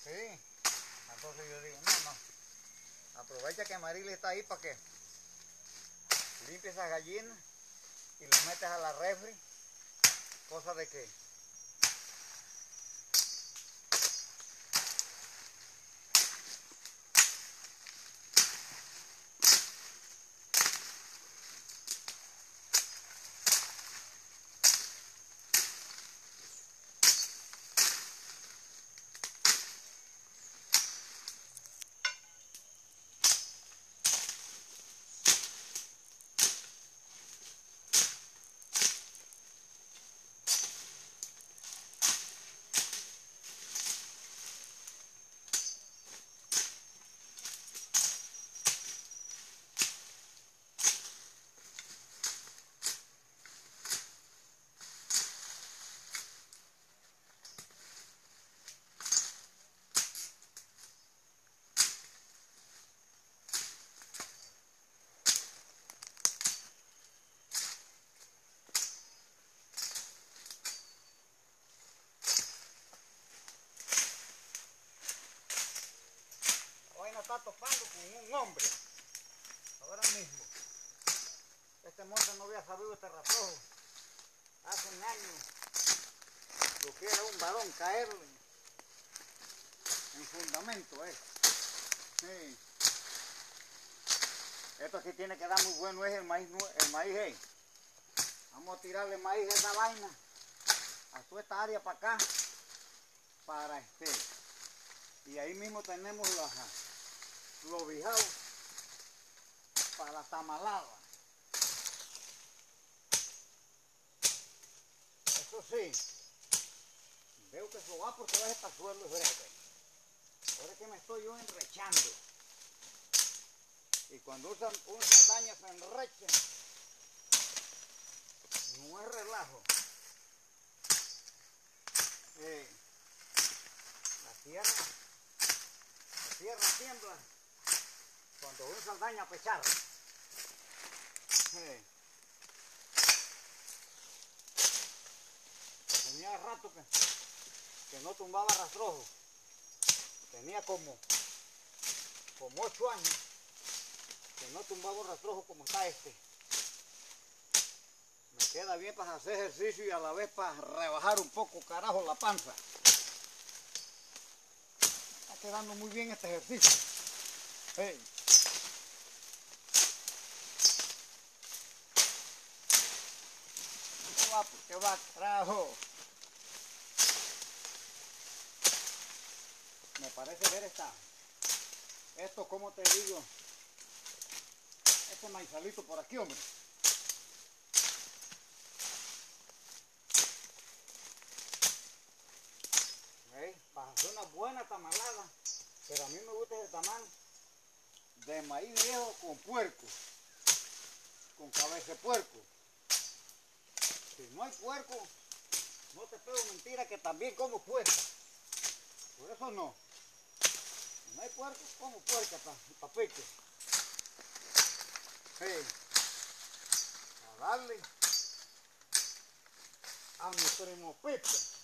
Sí. Entonces yo digo, no. Aprovecha que Marily está ahí para que limpie esas gallinas y las metes a la refri. Cosa de que la vaina está topando con un hombre. Ahora mismo. Este monte no había sabido este rastrojo. Hace un año lo que era un varón caerle en fundamento. Sí. Esto sí tiene que dar muy bueno es el maíz. Vamos a tirarle maíz a esa vaina, a toda esta área para acá, para y ahí mismo tenemos los bijados para la tamalada. Eso sí, veo que eso va porque va a estar suelo es breve. Ahora es que me estoy yo enrechando. Y cuando un saldaña se enrecha, no es relajo. La tierra tiembla cuando un saldaña pechar. Tenía rato que no tumbaba rastrojo. Tenía como 8 años que no tumbaba un rastrojo como está este. Me queda bien para hacer ejercicio y a la vez para rebajar un poco, carajo, la panza. Está quedando muy bien este ejercicio. ¿Qué va, carajo? Me parece ver esto, como te digo, este maizalito por aquí, hombre. Para hacer una buena tamalada, pero a mí me gusta el tamal de maíz viejo con puerco, con cabeza de puerco. Si no hay puerco, no te pego mentira que también como puerca. Por eso no. Si no hay puerco, como puerca para pique. A darle a mi primo Pipe.